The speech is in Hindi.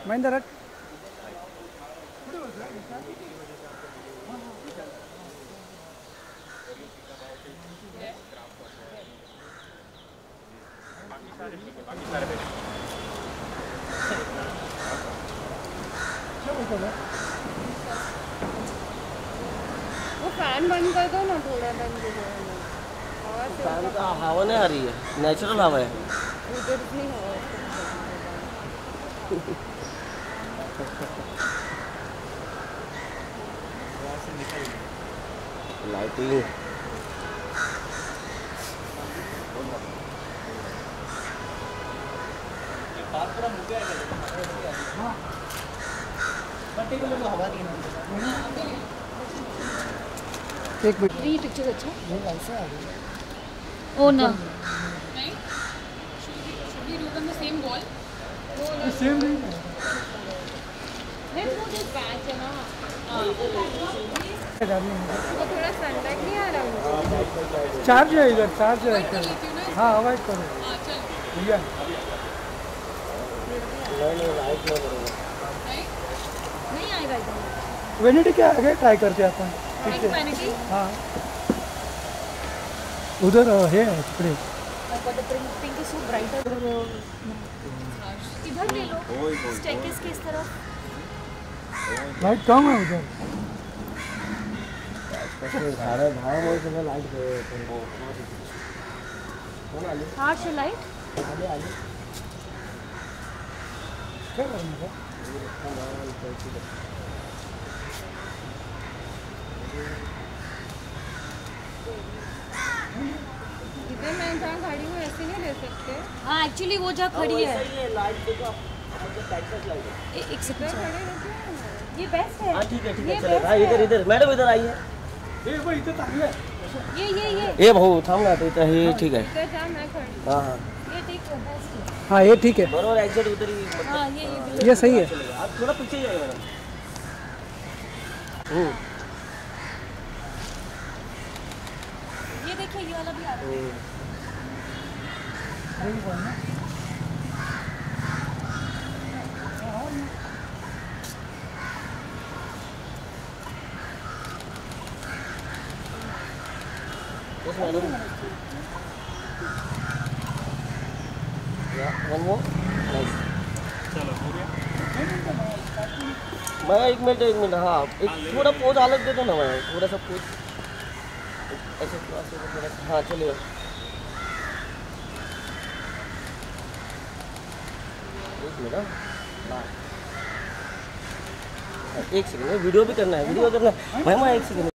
महेंद्र हट। वो फैन बंद कर दो ना, थोड़ा बंद कर दो। फैन का हवा नहीं आ रही है, नेचुरल हवा है। उधर भी हवा लाइटिंग एक मिनट, ये पिक्चर अच्छा है। ओ ना नहीं, should we do it on the same wall? Same नहीं Let's do this back है ना। है। वो थोड़ा सनलाइट नहीं आ रहा मुझे। चार्ज है इधर, चार्ज है। कर लेती हूँ ना। हाँ अवॉइड करो हाँ चल। भैया। लाइट नहीं नहीं आएगा इधर। वेनिटी के आगे ट्राई करते हैं अपन। एक वैनिटी हाँ उधर है कपड़े। but the pink is so brighter। इधर ले लो, स्टेयरकेस के इस तरफ। लाइट कम है उधर। हार्ड से लाइट। क्या करना है? इधर मैं जहाँ खड़ी हूँ ऐसे नहीं ले सकते। हाँ एक्चुअली वो जहाँ खड़ी है। लाइट देखो, एक सेकंड, खड़े रहते ये बेस्ट है। हाँ ठीक है ये चलेगा। best इधर है। इधर मैडम इधर आइए। ए भाई इधर तांगे। ये ए भाऊ थांब ना, तो हे ठीक है। इधर जहाँ मैं खड़ी हूँ। हाँ हाँ ये ठीक है, बेस्ट है। हाँ ये ठीक है, बरोबर एग्जैक्ट उधर ही मतलब हाँ ये ये सही है। चलेगा। आप थोड़ा पीछे जाइए मैडम। ये देखिए, ये वाला भी आ रहा है। Yes, madam. Yeah, one more. Nice. चलो हो गया। मैं एक मिनट हाँ, एक थोड़ा पोज अलग दे दो ना, मैं थोड़ा सा पोज ऐसे थोड़ा सा। हाँ चलिए। एक मिनट एक सेकंड, वीडियो भी करना है, वीडियो करना है भाई। मैं एक सेकंड